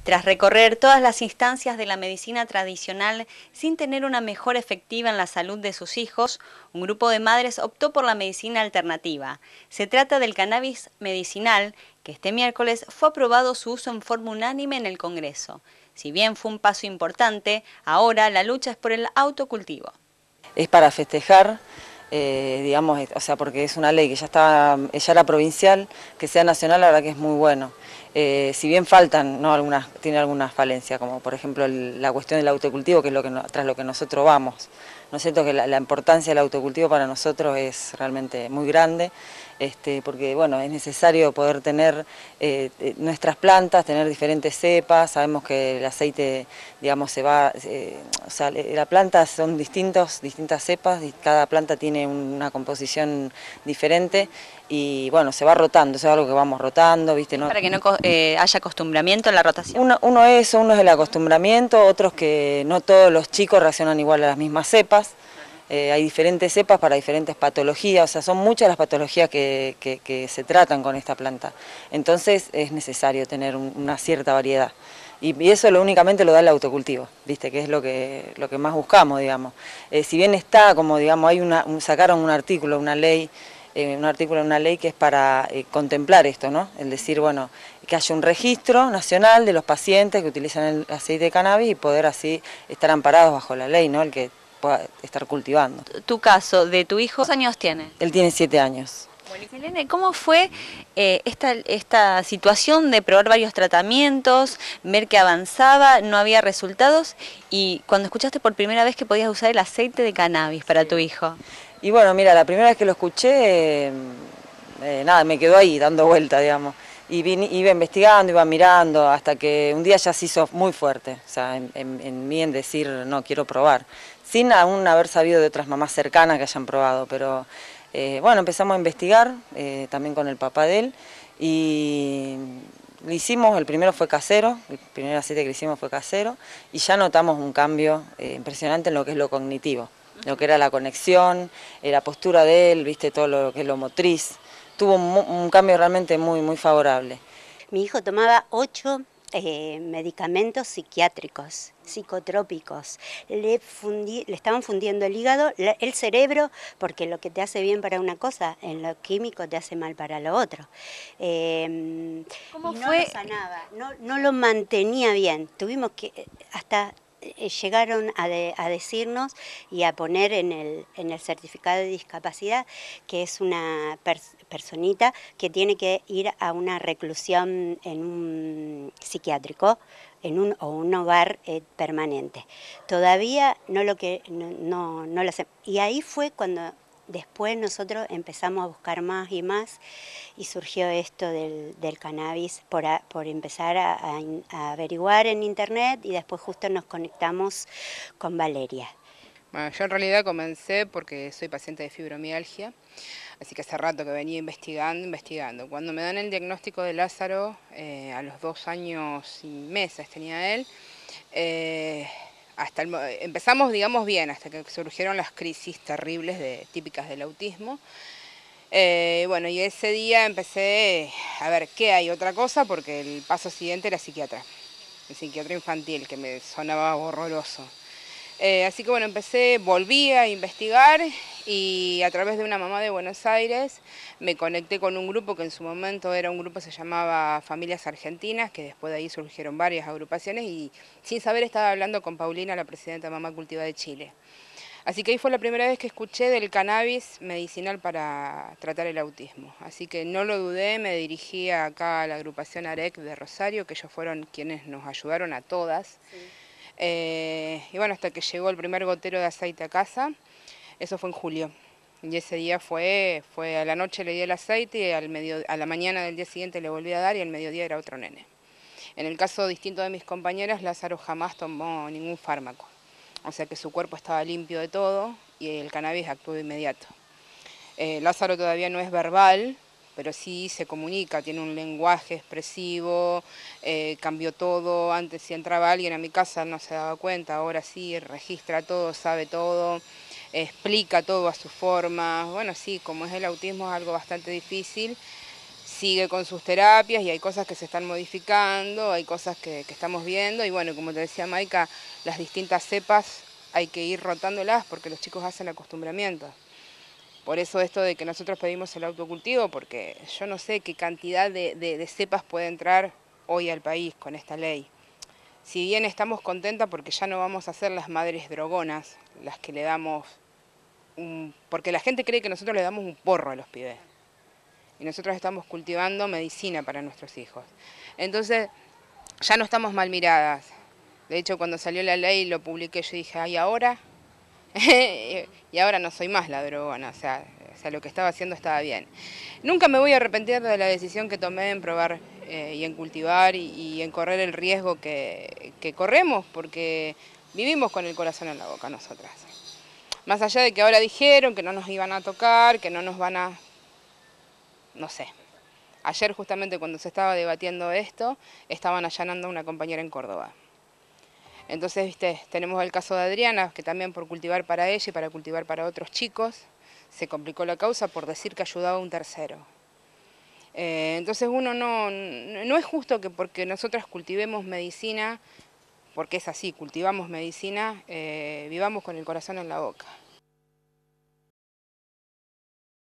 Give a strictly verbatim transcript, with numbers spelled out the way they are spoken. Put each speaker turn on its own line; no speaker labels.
Tras recorrer todas las instancias de la medicina tradicional sin tener una mejora efectiva en la salud de sus hijos, un grupo de madres optó por la medicina alternativa. Se trata del cannabis medicinal, que este miércoles fue aprobado su uso en forma unánime en el Congreso. Si bien fue un paso importante, ahora la lucha es por el autocultivo.
Es para festejar, eh, digamos, o sea, porque es una ley que ya estaba, ya era provincial, que sea nacional, la verdad que es muy bueno. Eh, si bien faltan, ¿no? algunas, tiene algunas falencias, como por ejemplo el, la cuestión del autocultivo, que es lo que no, tras lo que nosotros vamos. ¿No es cierto? Que la, la importancia del autocultivo para nosotros es realmente muy grande, este, porque bueno, es necesario poder tener eh, nuestras plantas, tener diferentes cepas. Sabemos que el aceite, digamos, se va, eh, o sea, la planta son distintos, distintas cepas, y cada planta tiene una composición diferente. Y bueno, se va rotando, eso es algo que vamos rotando, ¿viste? ¿No?
Para que no eh, haya acostumbramiento en la rotación.
Uno, uno es eso, uno es el acostumbramiento, otros que no todos los chicos reaccionan igual a las mismas cepas. Eh, hay diferentes cepas para diferentes patologías, o sea, son muchas las patologías que, que, que se tratan con esta planta. Entonces es necesario tener un, una cierta variedad. Y, y eso lo únicamente lo da el autocultivo, ¿viste? Que es lo que, lo que más buscamos, digamos. Eh, si bien está, como digamos, hay una, un, sacaron un artículo, una ley, eh, un artículo en una ley que es para eh, contemplar esto, ¿no? El decir, bueno, que haya un registro nacional de los pacientes que utilizan el aceite de cannabis y poder así estar amparados bajo la ley, ¿no? El que pueda estar cultivando.
Tu caso, de tu hijo, ¿cuántos años tiene?
Él tiene siete años.
Bueno, Selene, ¿cómo fue eh, esta, esta situación de probar varios tratamientos, ver que avanzaba, no había resultados, y cuando escuchaste por primera vez que podías usar el aceite de cannabis para tu hijo?
Y bueno, mira, la primera vez que lo escuché, eh, eh, nada, me quedó ahí dando vuelta, digamos. Y vine, iba investigando, iba mirando, hasta que un día ya se hizo muy fuerte, o sea, en, en, en mí en decir, no, quiero probar. Sin aún haber sabido de otras mamás cercanas que hayan probado, pero eh, bueno, empezamos a investigar, eh, también con el papá de él, y lo hicimos, el primero fue casero, el primer aceite que hicimos fue casero, y ya notamos un cambio eh, impresionante en lo que es lo cognitivo, lo que era la conexión, eh, la postura de él, viste, todo lo que es lo motriz. Tuvo un, un cambio realmente muy, muy favorable.
Mi hijo tomaba ocho eh, medicamentos psiquiátricos, psicotrópicos. Le, fundí, le estaban fundiendo el hígado, la, el cerebro, porque lo que te hace bien para una cosa, en lo químico te hace mal para lo otro. Eh,
¿Cómo
y
fue?
No lo sanaba, no, no lo mantenía bien. Tuvimos que hasta... llegaron a, de, a decirnos y a poner en el, en el certificado de discapacidad que es una pers personita que tiene que ir a una reclusión en un psiquiátrico en un, o un hogar eh, permanente. Todavía no lo que no, no, no lo hacemos. Y ahí fue cuando después nosotros empezamos a buscar más y más y surgió esto del, del cannabis por, a, por empezar a, a, a averiguar en internet y después justo nos conectamos con Valeria.
Bueno, yo en realidad comencé porque soy paciente de fibromialgia, así que hace rato que venía investigando, investigando. Cuando me dan el diagnóstico de Lázaro, eh, a los dos años y meses tenía él, eh, hasta el, empezamos, digamos, bien, hasta que surgieron las crisis terribles de, típicas del autismo. Eh, bueno, y ese día empecé a ver qué hay otra cosa, porque el paso siguiente era psiquiatra, el psiquiatra infantil, que me sonaba horroroso. Eh, así que bueno, empecé, volví a investigar y a través de una mamá de Buenos Aires me conecté con un grupo que en su momento era un grupo que se llamaba Familias Argentinas, que después de ahí surgieron varias agrupaciones y sin saber estaba hablando con Paulina, la presidenta de Mamá Cultiva de Chile. Así que ahí fue la primera vez que escuché del cannabis medicinal para tratar el autismo. Así que no lo dudé, me dirigí acá a la agrupación AREC de Rosario, que ellos fueron quienes nos ayudaron a todas. Sí. Eh, y bueno, hasta que llegó el primer gotero de aceite a casa, eso fue en julio. Y ese día fue, fue a la noche le di el aceite y al medio, a la mañana del día siguiente le volví a dar y al mediodía era otro nene. En el caso distinto de mis compañeras, Lázaro jamás tomó ningún fármaco. O sea que su cuerpo estaba limpio de todo y el cannabis actuó de inmediato. Eh, Lázaro todavía no es verbal, pero sí se comunica, tiene un lenguaje expresivo, eh, cambió todo. Antes si entraba alguien a mi casa no se daba cuenta, ahora sí, registra todo, sabe todo, explica todo a su forma. Bueno, sí, como es el autismo es algo bastante difícil. sigue con sus terapias y hay cosas que se están modificando, hay cosas que, que estamos viendo y bueno, como te decía Maika, las distintas cepas hay que ir rotándolas porque los chicos hacen acostumbramiento. Por eso esto de que nosotros pedimos el autocultivo, porque yo no sé qué cantidad de, de, de cepas puede entrar hoy al país con esta ley. Si bien estamos contentas porque ya no vamos a ser las madres drogonas, las que le damos un... porque la gente cree que nosotros le damos un porro a los pibes. Y nosotros estamos cultivando medicina para nuestros hijos. Entonces, ya no estamos mal miradas. De hecho, cuando salió la ley lo publiqué, yo dije, ¿y ahora? Y ahora no soy más la drogona, o sea, o sea, lo que estaba haciendo estaba bien. Nunca me voy a arrepentir de la decisión que tomé en probar eh, y en cultivar y, y en correr el riesgo que, que corremos, porque vivimos con el corazón en la boca nosotras. Más allá de que ahora dijeron que no nos iban a tocar, que no nos van a... no sé. Ayer justamente cuando se estaba debatiendo esto, estaban allanando a una compañera en Córdoba. Entonces, viste, tenemos el caso de Adriana, que también por cultivar para ella y para cultivar para otros chicos, se complicó la causa por decir que ayudaba a un tercero. Eh, entonces uno no, no es justo que porque nosotras cultivemos medicina, porque es así, cultivamos medicina, eh, vivamos con el corazón en la boca.